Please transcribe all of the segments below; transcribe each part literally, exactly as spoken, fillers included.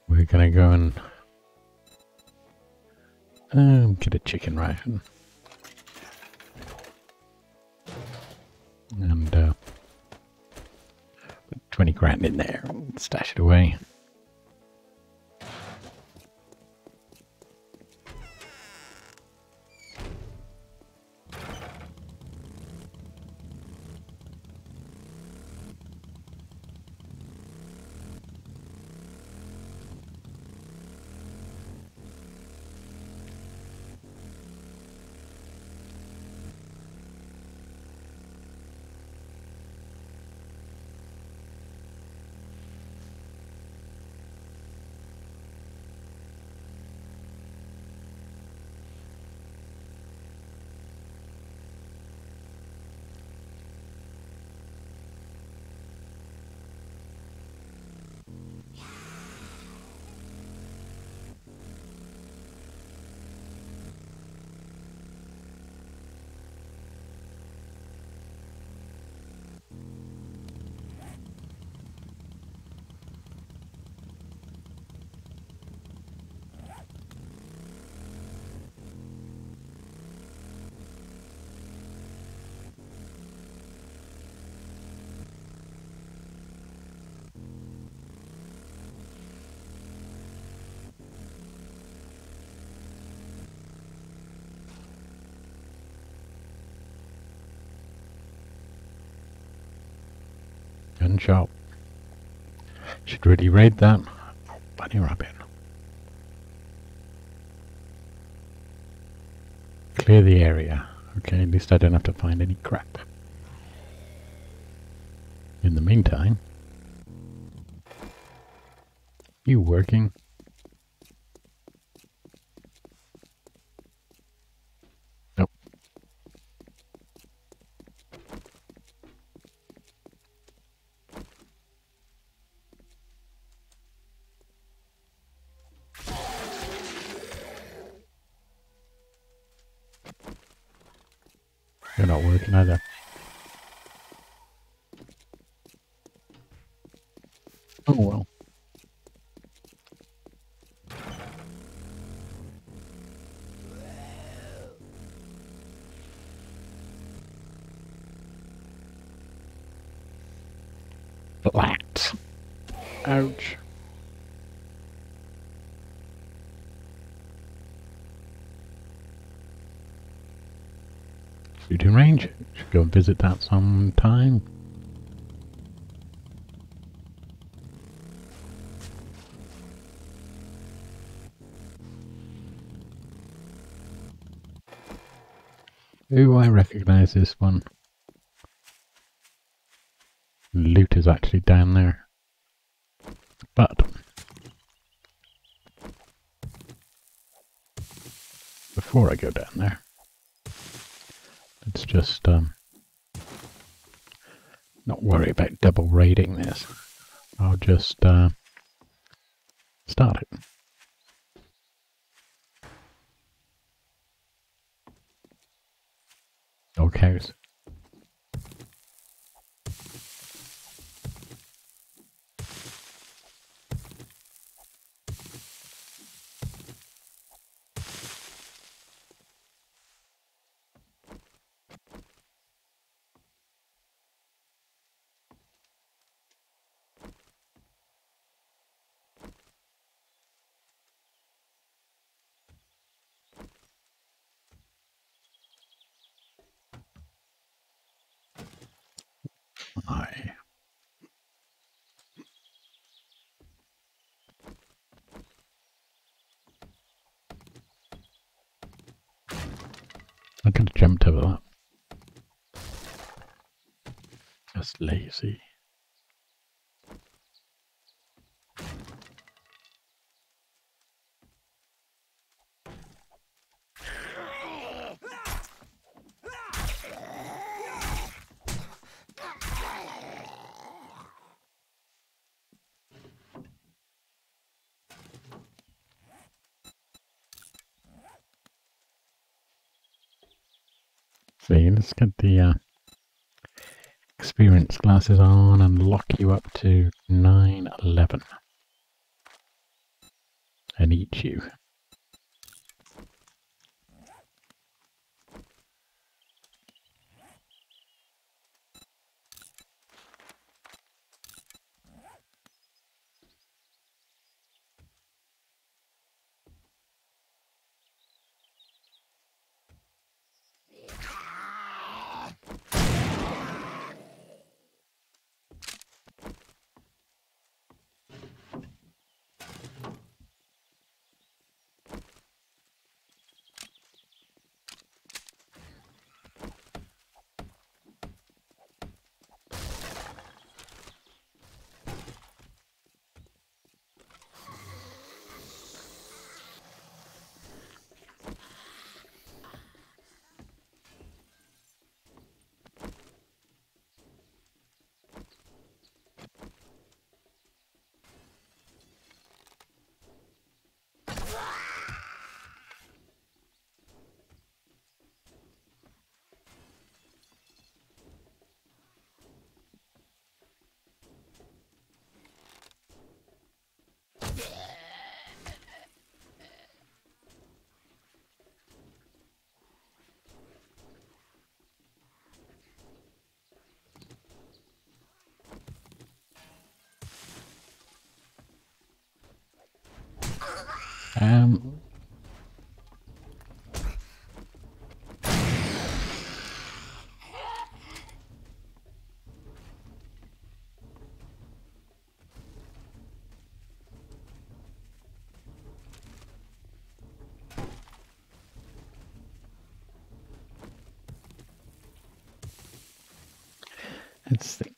We're gonna go and um, get a chicken ration. And uh, put twenty grand in there and stash it away. Gun shop. Should really raid that. Oh, bunny rabbit. Clear the area. Okay, at least I don't have to find any crap. In the meantime, you working? Nope. You're not working either. Oh well. Flat. Ouch. Shooting range. Should go and visit that sometime. Ooh, I recognize this one. Loot is actually down there. But before I go down there, let's just um, not worry about double raiding this. I'll just uh, start it. Old cows. I I could have jumped over that. Just lazy. See, let's get the uh, experience glasses on and lock you up to nine eleven. and eat you. Um, let's see.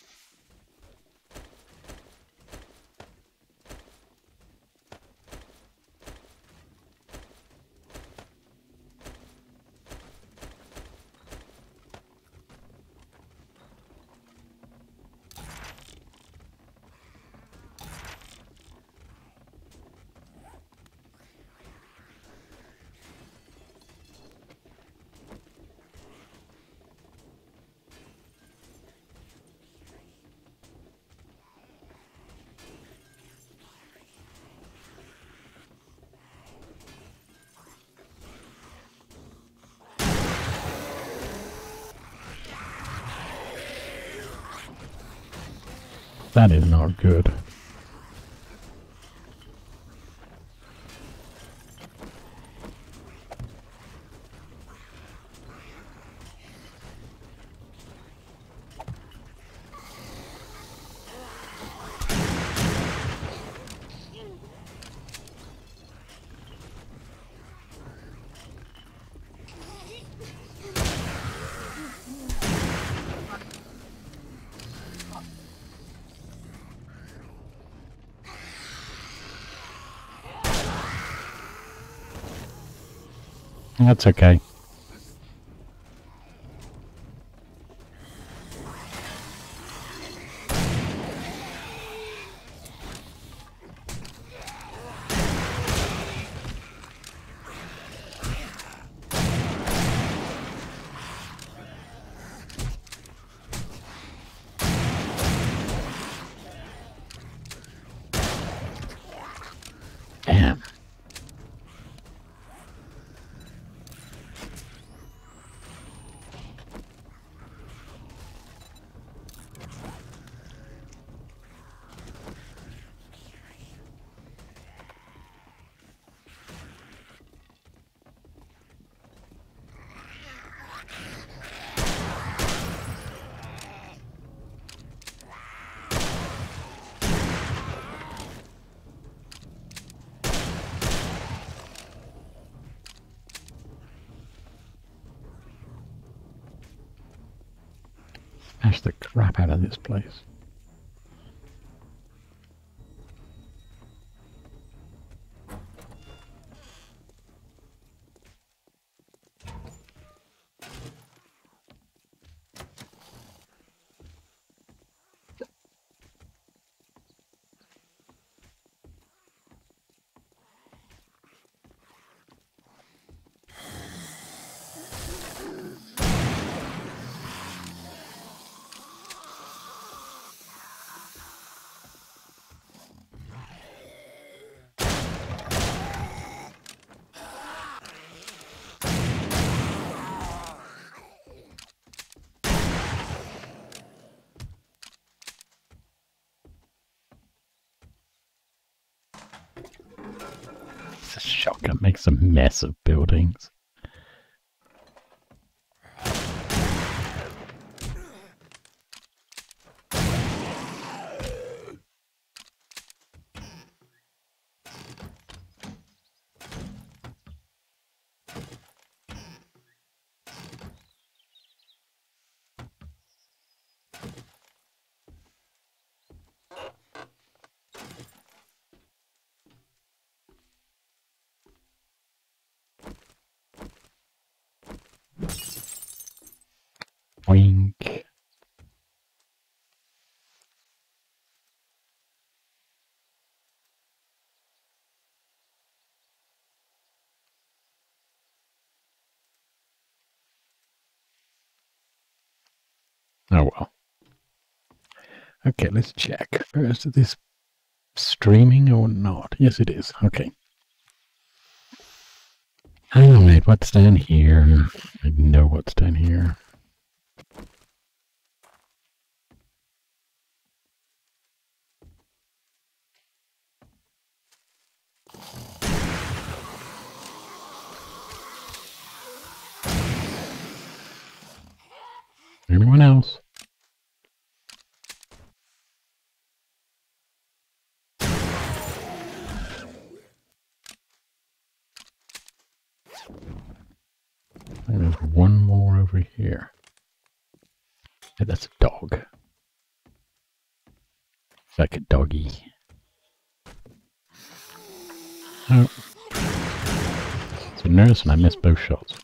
That is not good. That's okay. Damn. Smash the crap out of this place. It's a shotgun makes a mess of buildings. Wink. Oh well. Okay, let's check. Is this streaming or not? Yes, it is. Okay. Alright, what's down here? I know what's down here. Anyone else? There's one more over here. Hey, that's a dog. It's like a doggy. Oh. It's a nurse and I missed both shots.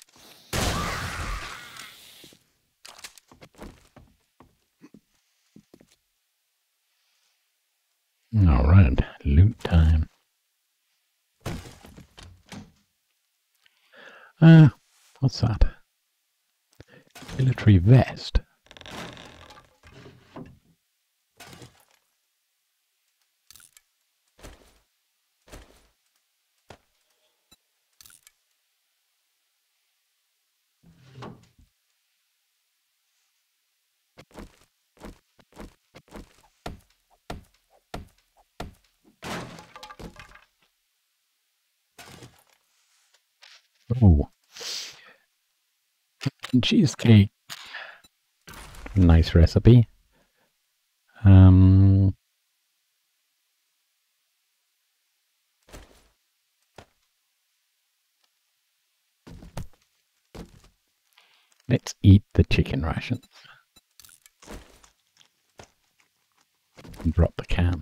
Alright, loot time. Ah, uh, what's that? Military vest. Oh. Cheesecake. Nice recipe. Um, let's eat the chicken rations. And drop the can.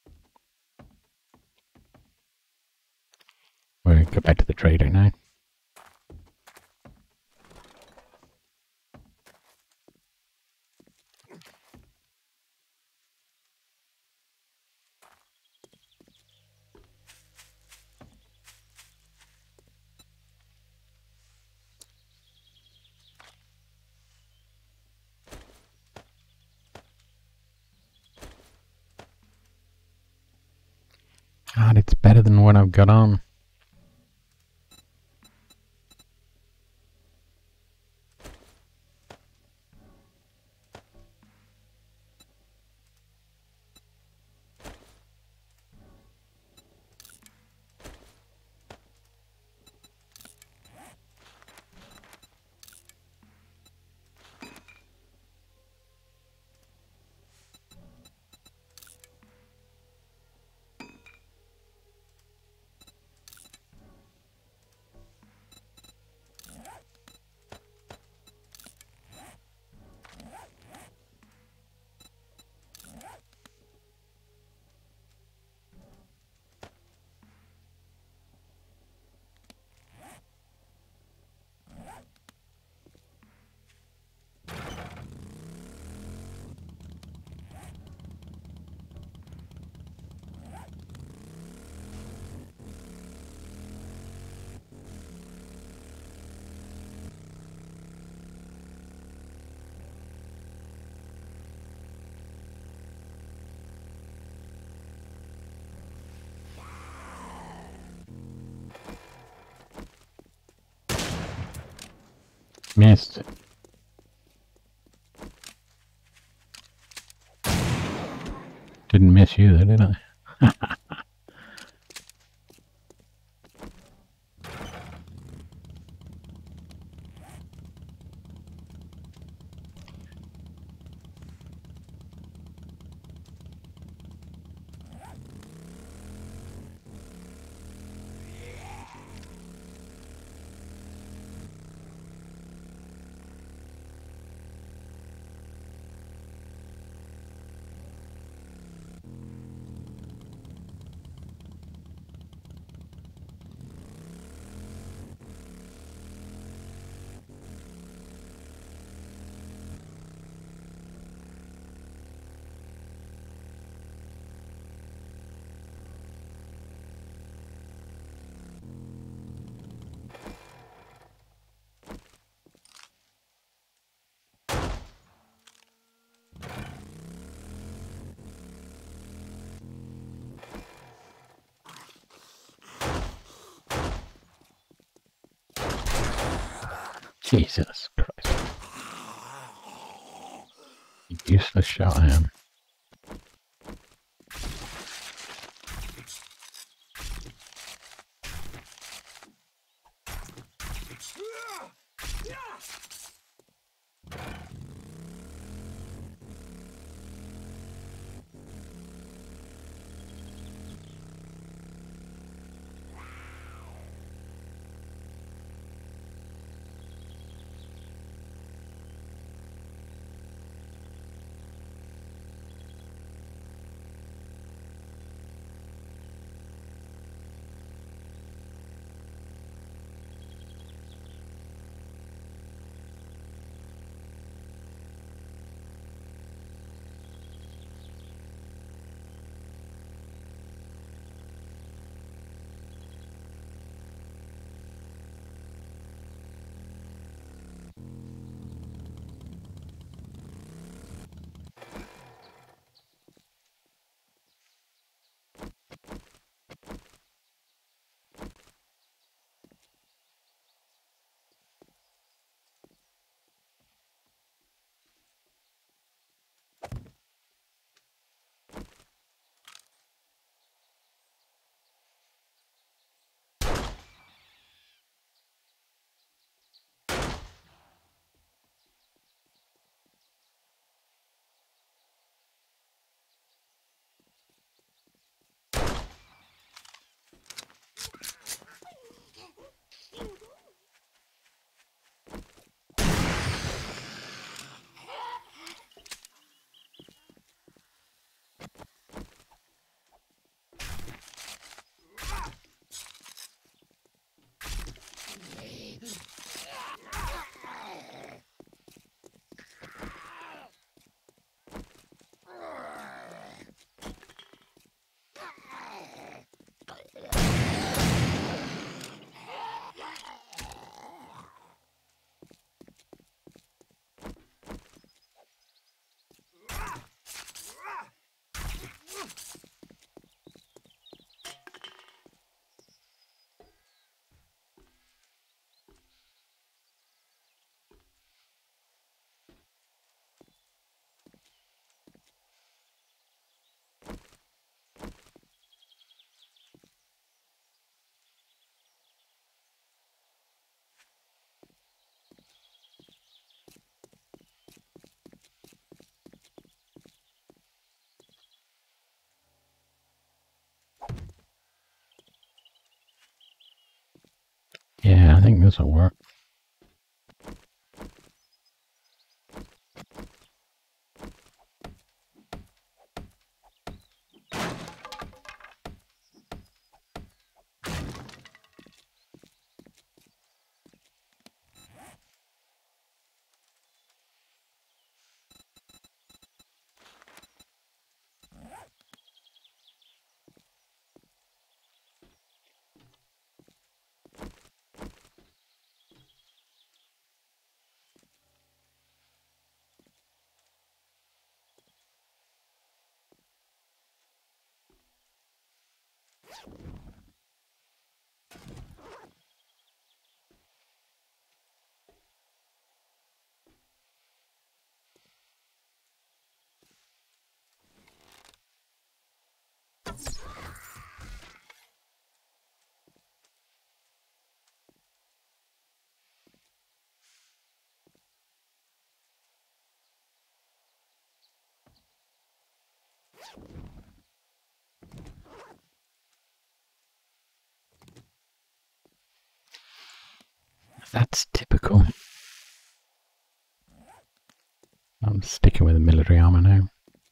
We'll go back to the trader now. God, it's better than what I've got on. Missed. Didn't miss you though, did I? Jesus Christ. Useless shot I am. Yeah, I think this will work. That's typical. I'm sticking with the military armor now.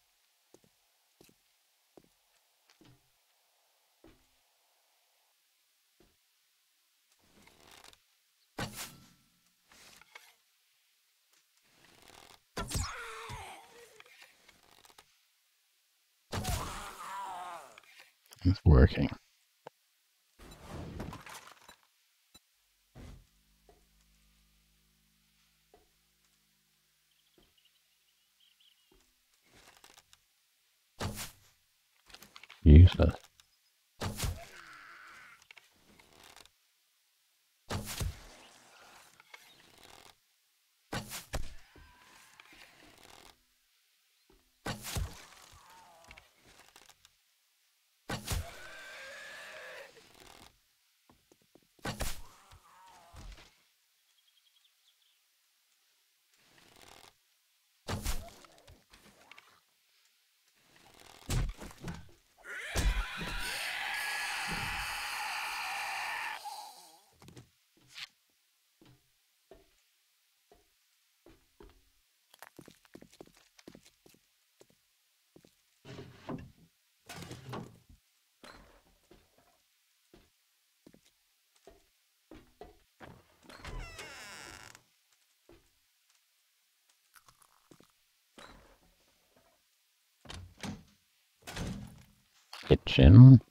It's working. Useless. kitchen.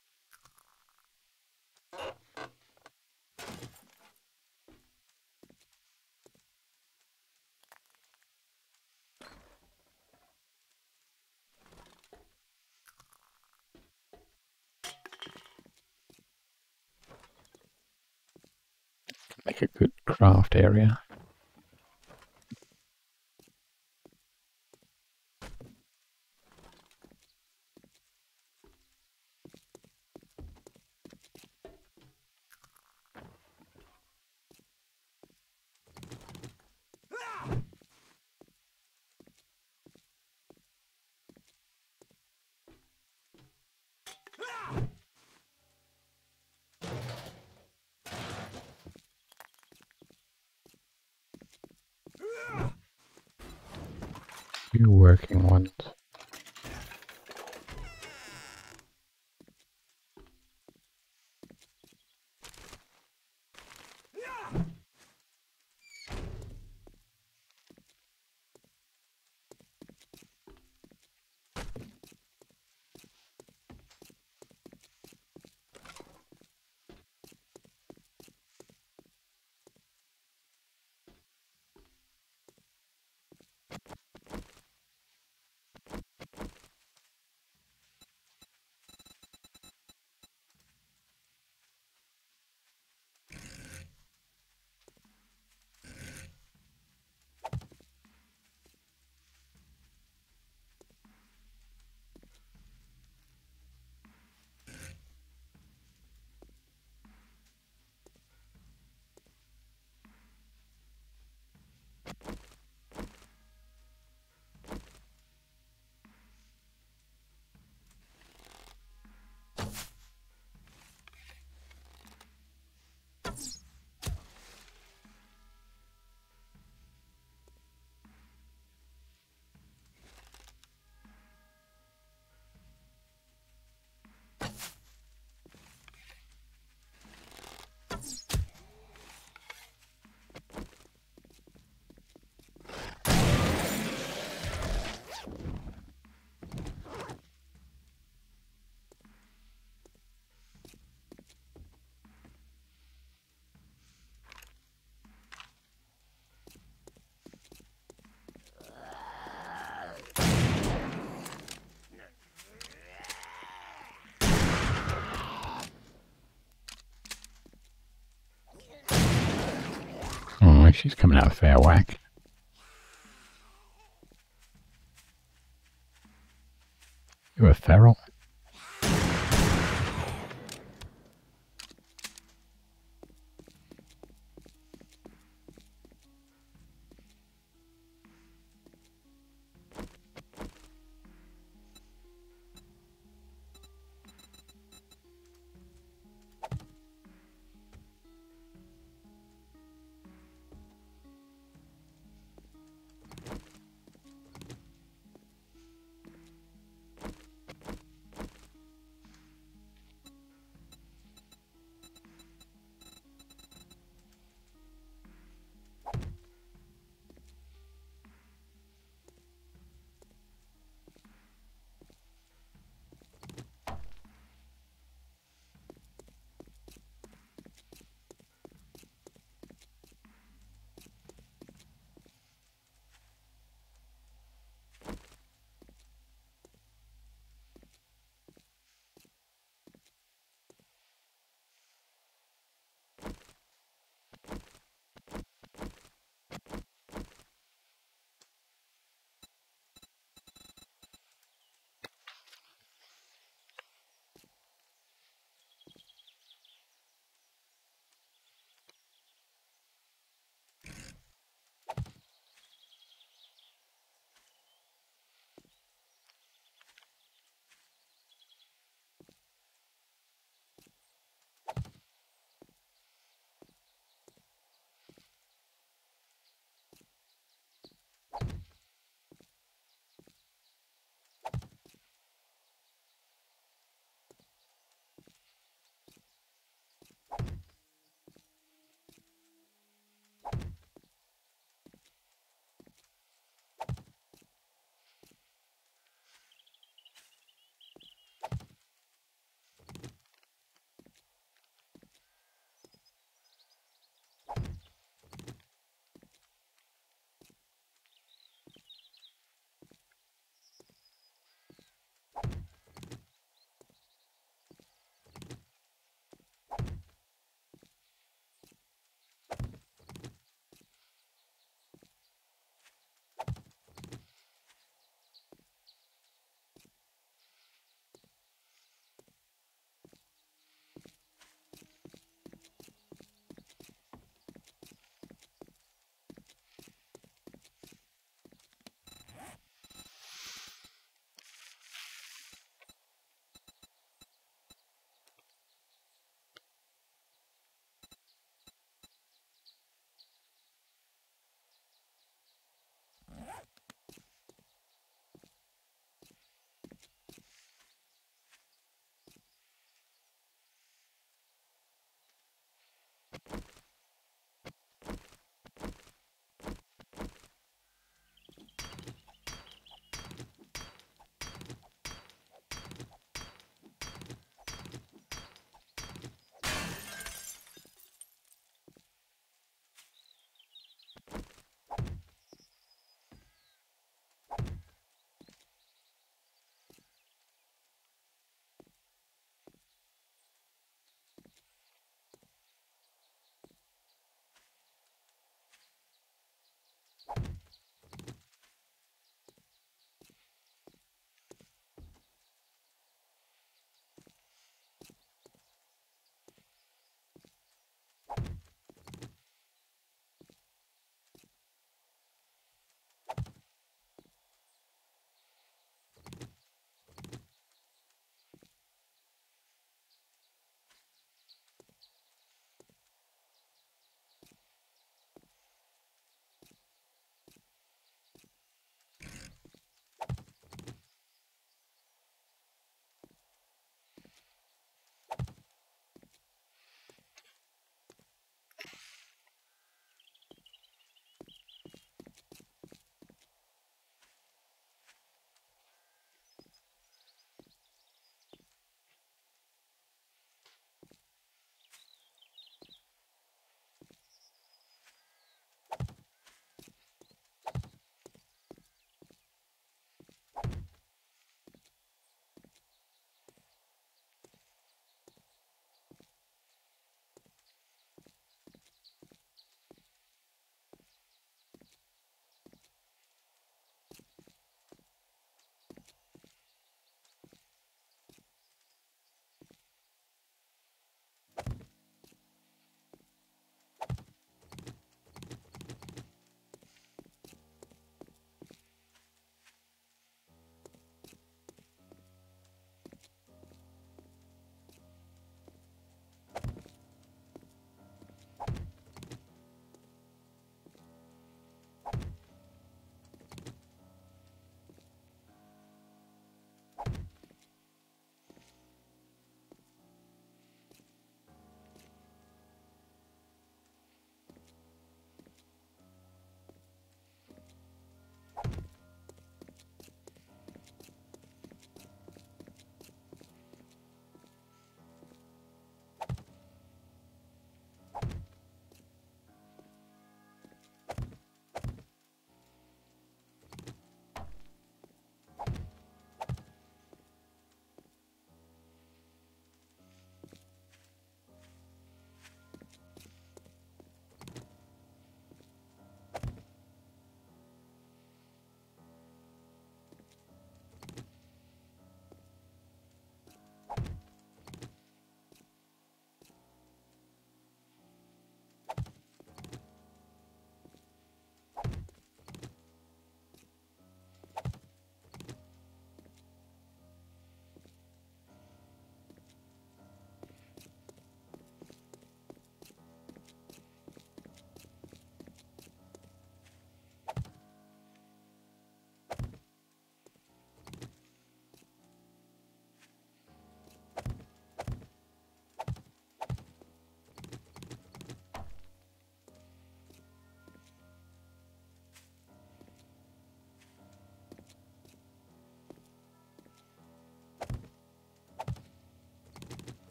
Make a good craft area. Few working ones. Oh, she's coming out a fair whack. You're a feral.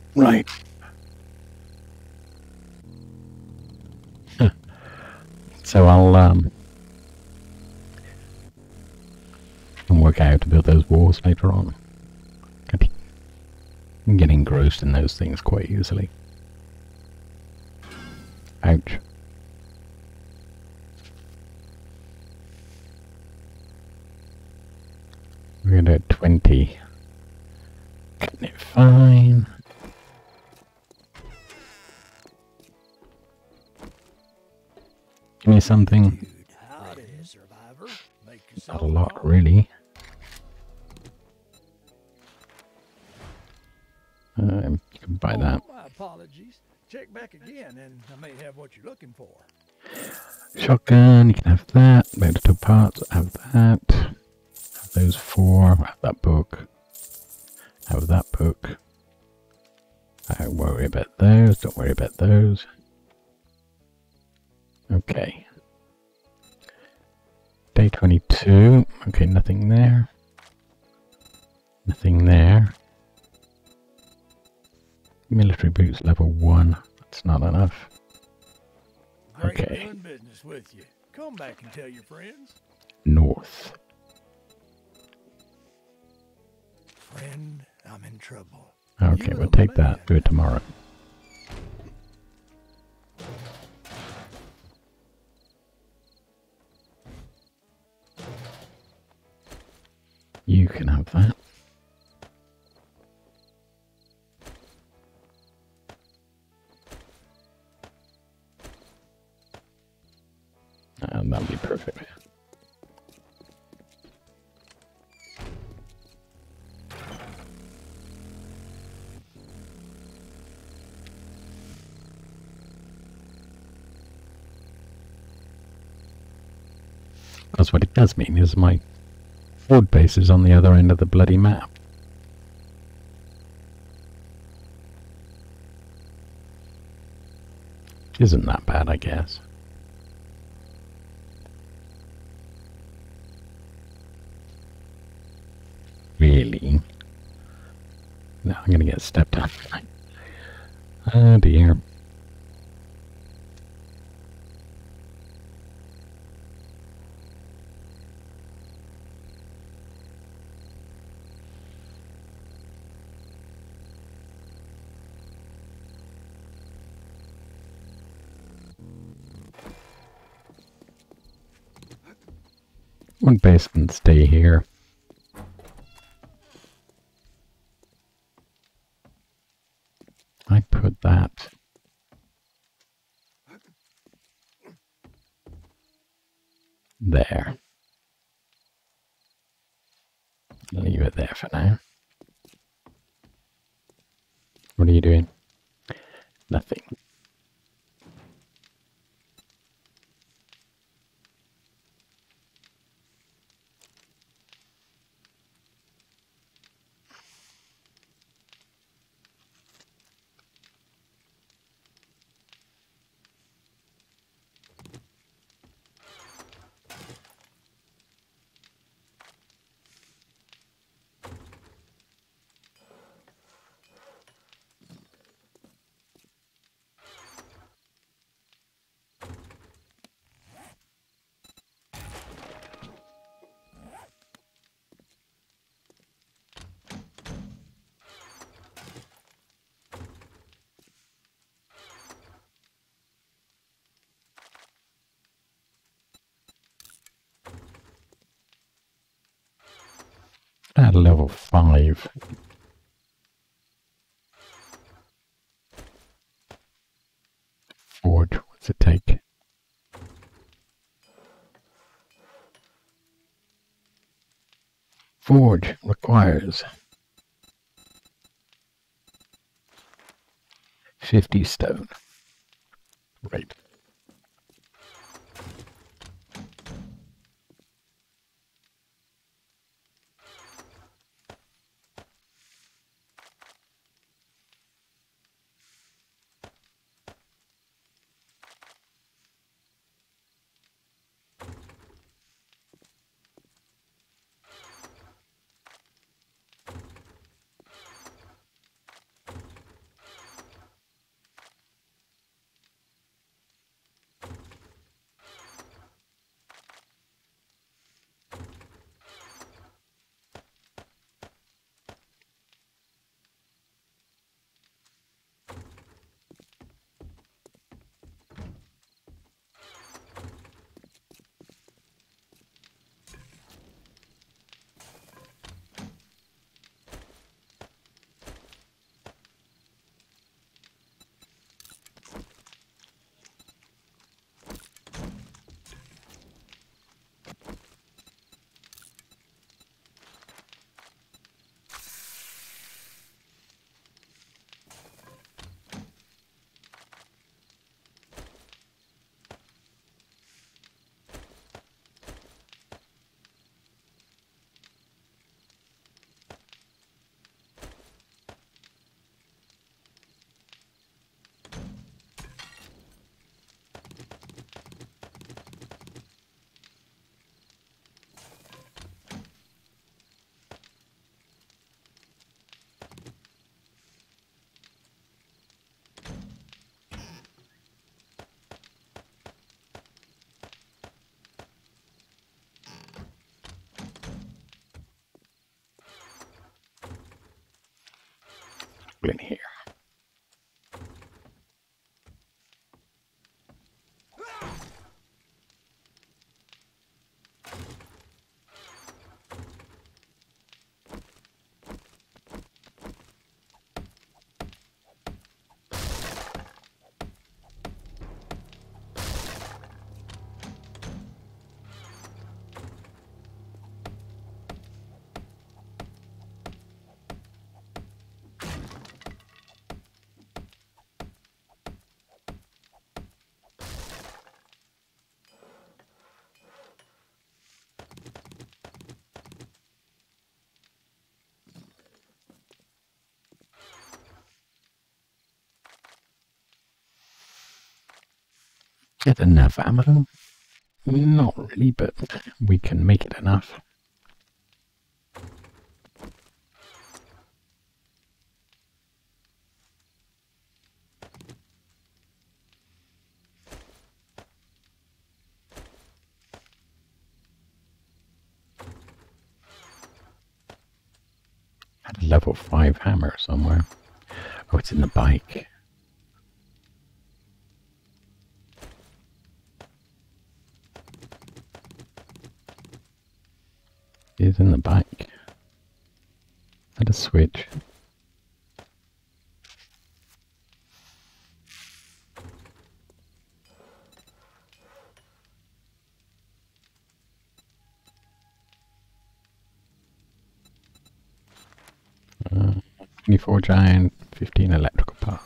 Right. So I'll um work out how to build those walls later on. I can get engrossed in those things quite easily. Ouch. We're gonna do it twenty. Cutting it fine. Give me something. Not a lot, really. Um, you can buy that. Oh, my apologies. Check back again, and I may have what you're looking for. Shotgun, you can have that. Medical parts, have that. Have those four. Have that book. Have that book. I don't worry about those. Don't worry about those. Okay. Day twenty-two. Okay, nothing there. Nothing there. Military boots level one. That's not enough. Great Okay. doing business with you. Come back and tell your friends. North. Friend, I'm in trouble. Okay, You we'll a take that. man. Do it tomorrow. You can have that. And that'll be perfect. Because what it does mean is my forward base is on the other end of the bloody map. Which isn't that bad, I guess. Really? No, I'm gonna get stepped on. Oh dear. One base can stay here. I put that there. Leave it there for now. What are you doing? Nothing. At level five. Forge, what's it take? Forge requires fifty stone. Right. all in here. Get enough ammo? Not really, but we can make it enough. Had a level five hammer somewhere. Oh, it's in the bike. It's in the bike. Had a switch. Uh, twenty-four giant, fifteen electrical parts.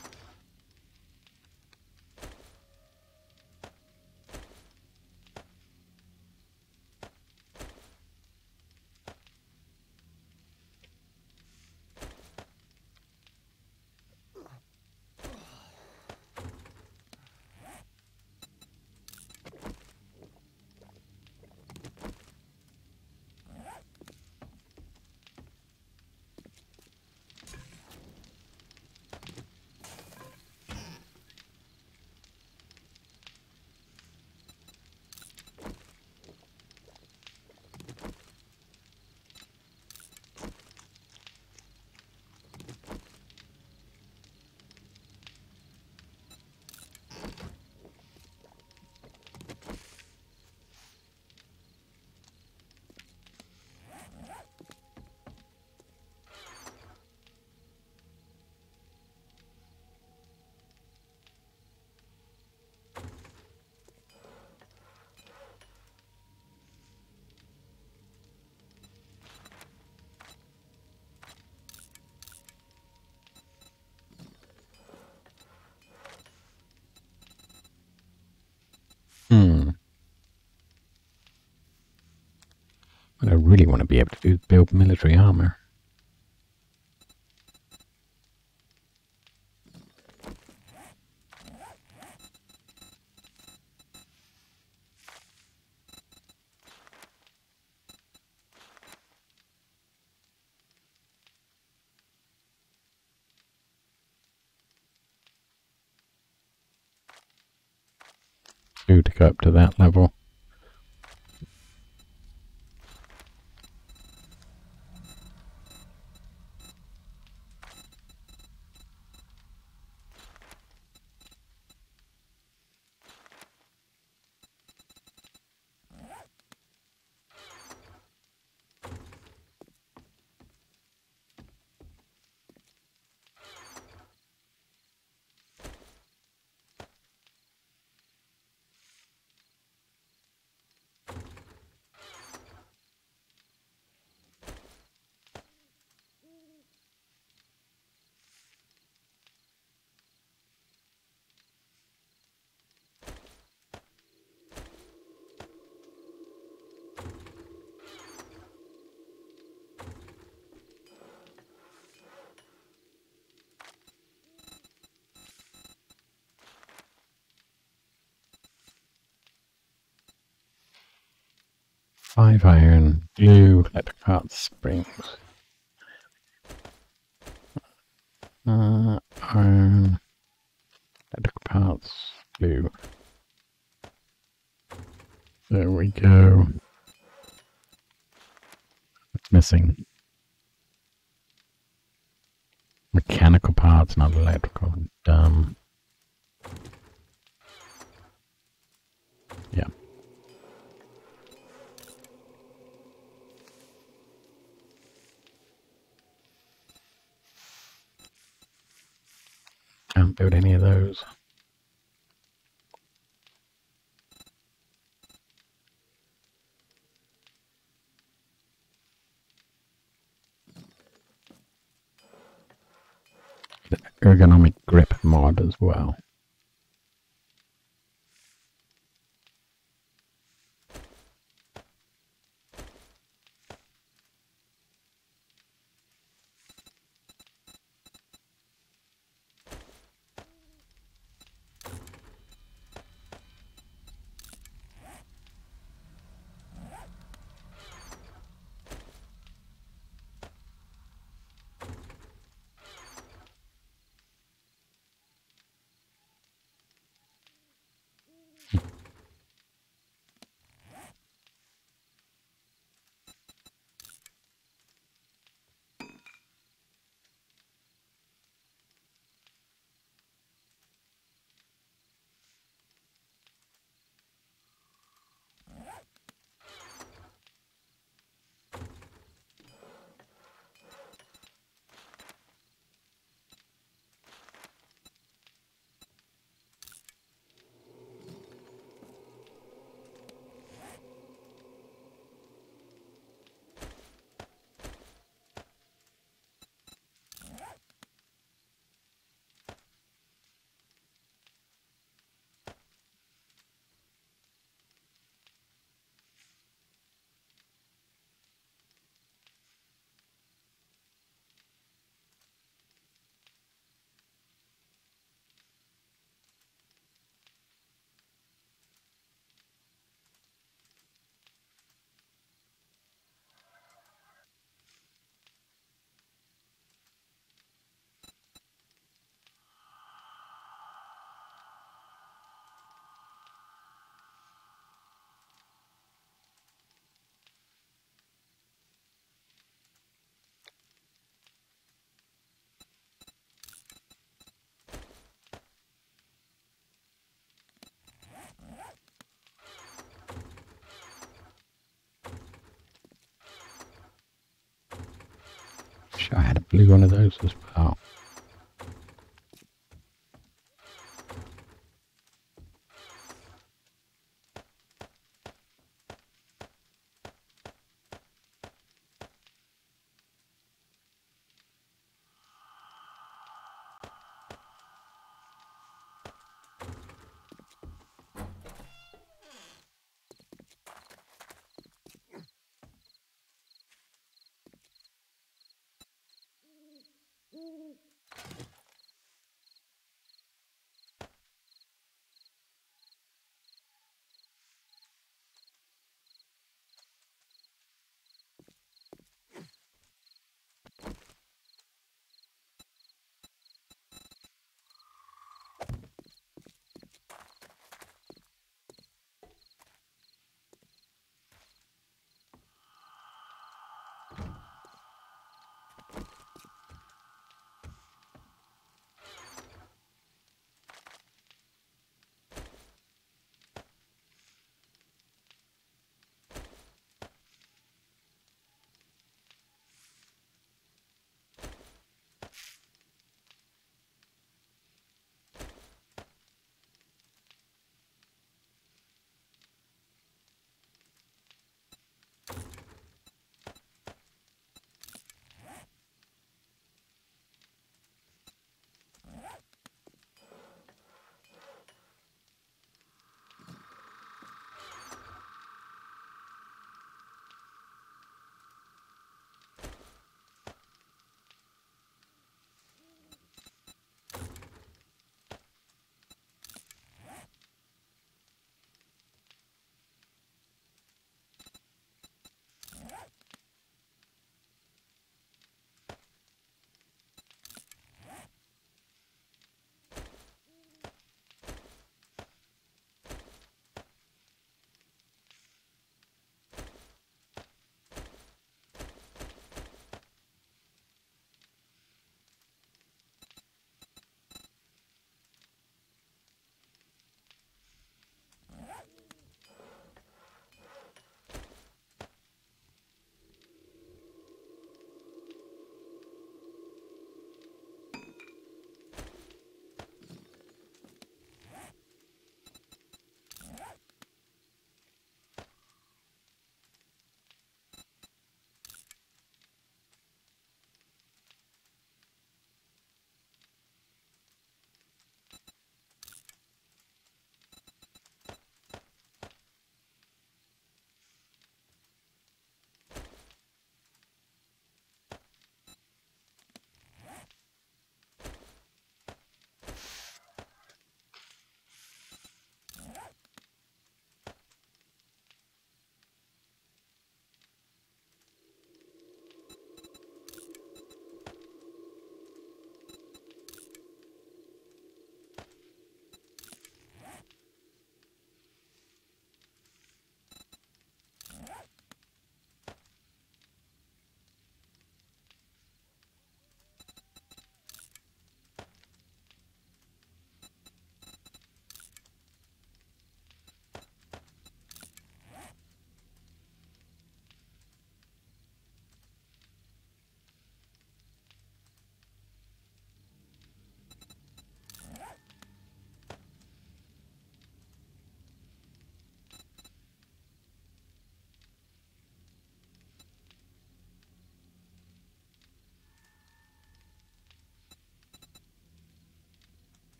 Hmm. What I really want to be able to do is build military armor. Two to go up to that level. Five iron, glue, electric parts, springs. Uh, iron, electric parts, glue. There we go. What's missing? Mechanical parts. that's not electrical. Um, yeah. I haven't built any of those. The ergonomic grip mod as well. Wish I had a blue one of those as well.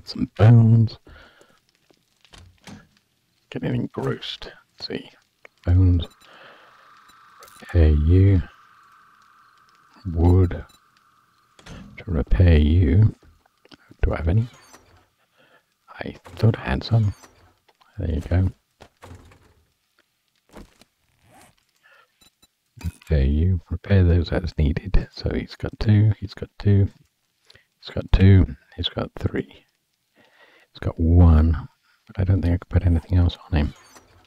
get some bones. Getting engrossed. Let's see. Bones. Repair you. Wood. To repair you. Do I have any? I thought I had some. There you go. Repair you. Repair those as needed. So he's got two. He's got two. He's got two. He's got three. He's got one. But I don't think I could put anything else on him.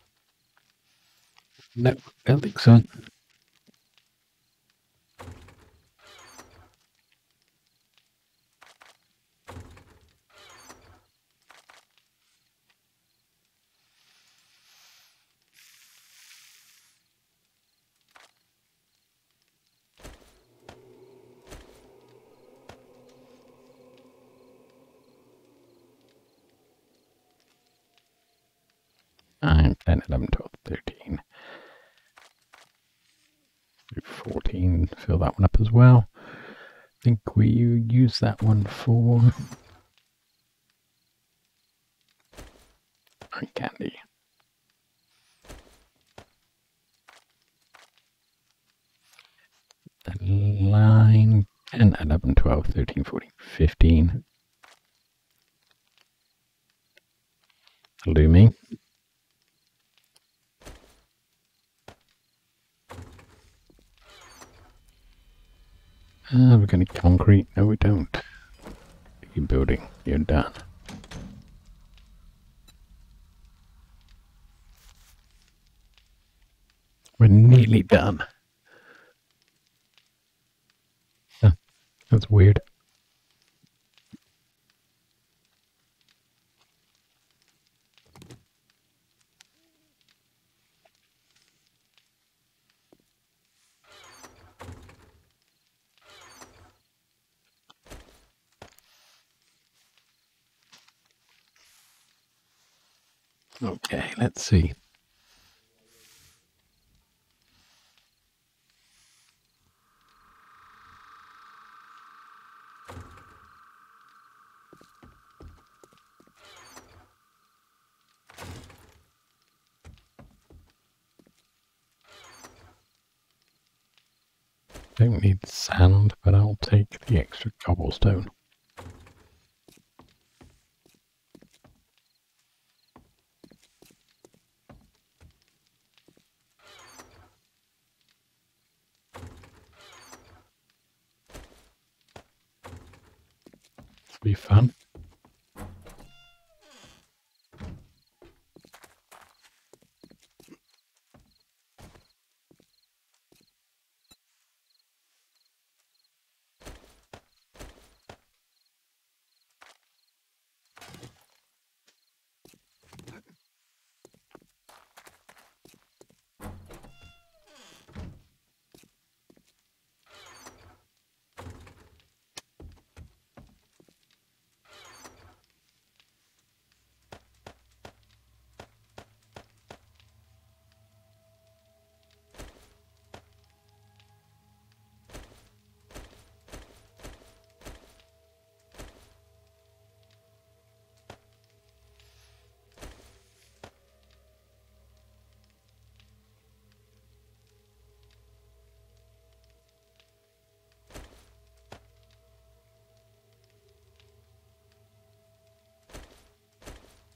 No, I don't think so. nine, ten, eleven, twelve, thirteen. fourteen, fill that one up as well. I think we use that one for candy. Line ten, eleven, twelve, thirteen, fourteen, fifteen. Looming. Uh, we're going to concrete. No, we don't. Keep building. You're done. We're nearly done. Huh, that's weird. Okay, let's see. Don't need sand, but I'll take the extra cobblestone. It'll be fun.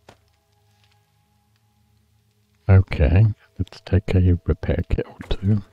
Okay, let's take a repair kit or two.